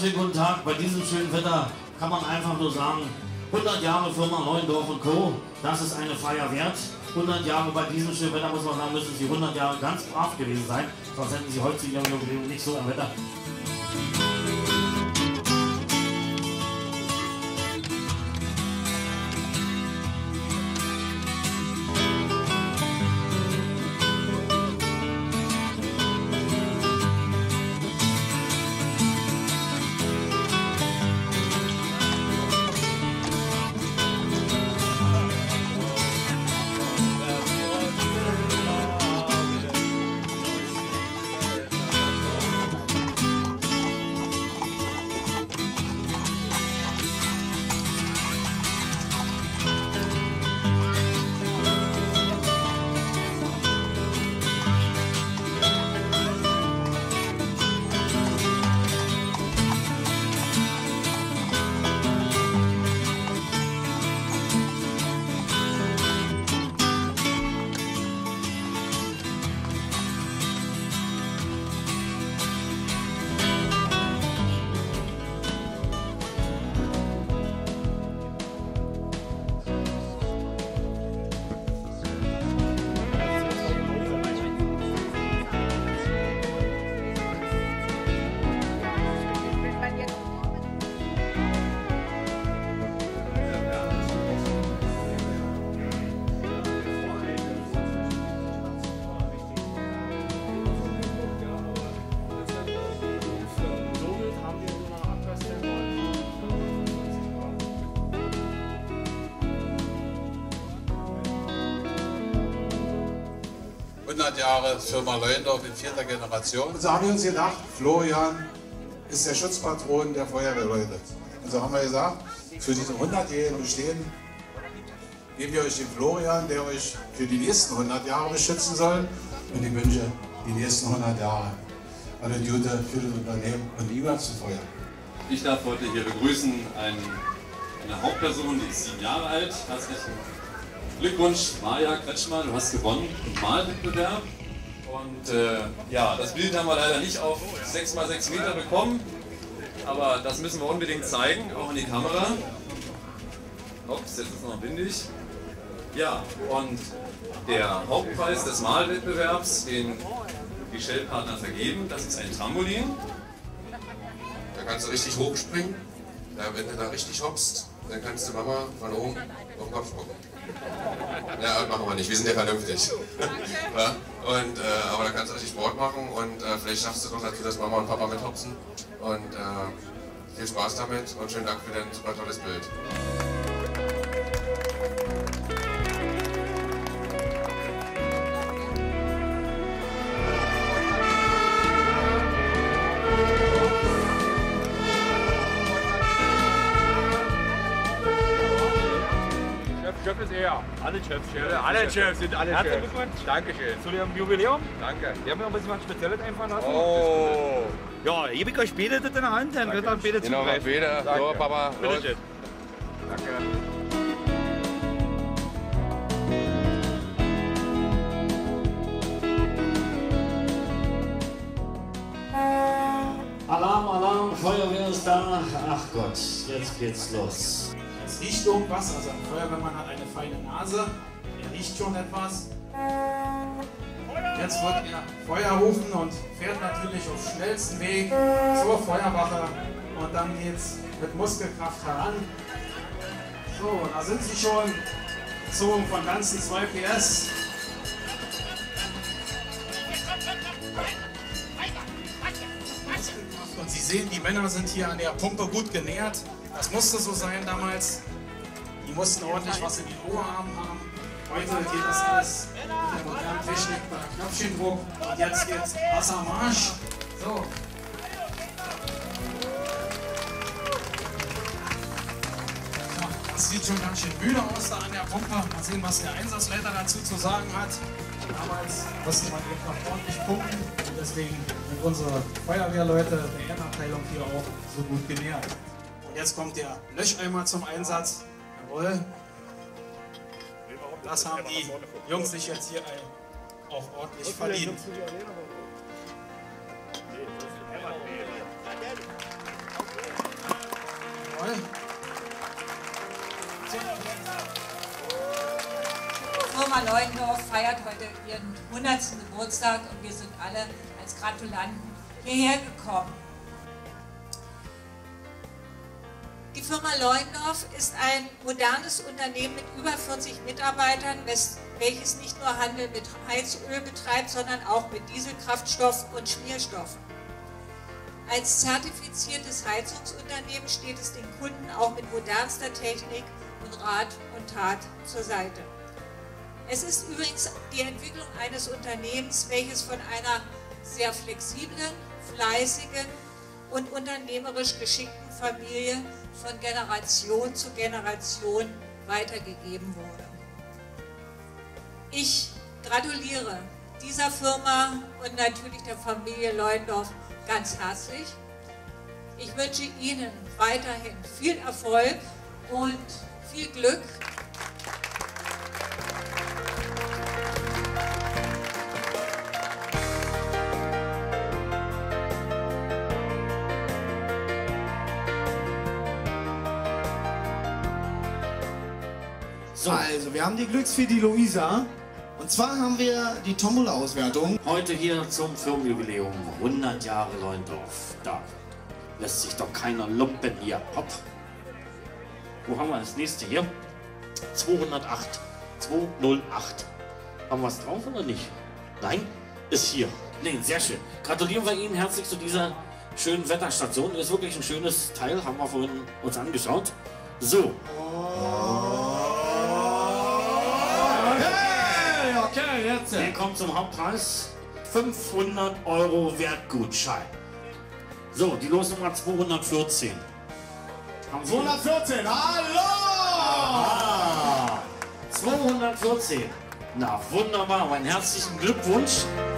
wunderschönen guten Tag. Bei diesem schönen Wetter kann man einfach nur sagen, 100 Jahre Firma Neuendorf und Co., das ist eine Feier wert. 100 Jahre bei diesem schönen Wetter, muss man sagen, müssen sie 100 Jahre ganz brav gewesen sein, sonst hätten sie heute zu ihrem Jubiläum nicht so ein Wetter. Jahre Firma Neuendorf in 4. Generation. Und so haben wir uns gedacht, Florian ist der Schutzpatron der Feuerwehrleute. Und so haben wir gesagt, für diese 100-jährigen Bestehen geben wir euch den Florian, der euch für die nächsten 100 Jahre beschützen soll. Und ich wünsche die nächsten 100 Jahre alle Gute für das Unternehmen und niemals zu Feuer. Ich darf heute hier begrüßen eine Hauptperson, die ist 7 Jahre alt. Herzlichen Glückwunsch, Maja Kretschmann, du hast gewonnen im Malwettbewerb. Und ja, das Bild haben wir leider nicht auf 6 x 6 Meter bekommen, aber das müssen wir unbedingt zeigen, auch in die Kamera. Ups, jetzt ist es noch windig. Ja, und der Hauptpreis des Malwettbewerbs, den die Shell-Partner vergeben, das ist ein Trampolin. Da kannst du richtig hochspringen, wenn du da richtig hoppst, dann kannst du Mama von oben auf den Kopf spucken. Ja, machen wir nicht, wir sind ja vernünftig. Ja? Und, aber da kannst du richtig Sport machen und vielleicht schaffst du noch dazu, dass Mama und Papa mithopsen. Und viel Spaß damit und schönen Dank für dein super tolles Bild. Chef ist er. Alle Chefs. Alle Chefs sind alle Chefs. Herzlichen Glückwunsch. Dankeschön. Zu Ihrem Jubiläum. Danke. Wir haben ja ein bisschen was Spezielles einfallen lassen. Oh. Ja, gebe ich euch später das in der Hand, dann wird dann später Genau, später. So, Papa. Bitte Los. schön. Danke. Alarm, Alarm, Feuerwehr ist da. Ach Gott, jetzt geht's los. Es riecht irgendwas, also ein Feuerwehrmann hat eine feine Nase, er riecht schon etwas. Jetzt wird er Feuer rufen und fährt natürlich auf schnellstem Weg zur Feuerwache und dann geht's mit Muskelkraft heran. So, da sind sie schon, gezogen von ganzen 2 PS. Und Sie sehen, die Männer sind hier an der Pumpe gut genährt. Das musste so sein damals. Die mussten ordentlich was in den Oberarmen haben. Heute geht das alles mit der modernen Technik bei Knöpfchendruck. Und jetzt geht's Wassermarsch. So. Ja, das sieht schon ganz schön müde aus da an der Pumpe. Mal sehen, was der Einsatzleiter dazu zu sagen hat. Damals musste man eben noch ordentlich pumpen. Und deswegen sind unsere Feuerwehrleute der Erdabteilung hier auch so gut genährt. Und jetzt kommt der Löscheimer zum Einsatz. Jawohl. Das haben die Jungs sich jetzt hier auch ordentlich verdient. Firma Leuendorf feiert heute ihren 100. Geburtstag und wir sind alle als Gratulanten hierher gekommen. Die Firma Leuendorf ist ein modernes Unternehmen mit über 40 Mitarbeitern, welches nicht nur Handel mit Heizöl betreibt, sondern auch mit Dieselkraftstoff und Schmierstoffen. Als zertifiziertes Heizungsunternehmen steht es den Kunden auch mit modernster Technik und Rat und Tat zur Seite. Es ist übrigens die Entwicklung eines Unternehmens, welches von einer sehr flexiblen, fleißigen und unternehmerisch geschickten Familie von Generation zu Generation weitergegeben wurde. Ich gratuliere dieser Firma und natürlich der Familie Leuendorf ganz herzlich. Ich wünsche Ihnen weiterhin viel Erfolg und viel Glück. So. Also, wir haben die Glücksfee, die Luisa. Und zwar haben wir die Tombola-Auswertung. Heute hier zum Firmenjubiläum 100 Jahre Leuendorf. Da lässt sich doch keiner lumpen hier. Hopp. Wo haben wir das nächste hier? 208. 208. Haben wir es drauf oder nicht? Nein? Ist hier. Nee, sehr schön. Gratulieren wir Ihnen herzlich zu dieser schönen Wetterstation. Ist wirklich ein schönes Teil, haben wir vorhin uns angeschaut. So. Okay, jetzt. Wir kommen zum Hauptpreis. 500 € Wertgutschein. So, die Losnummer 214. 214, hallo! Ah, 214. Na, wunderbar. Meinen herzlichen Glückwunsch.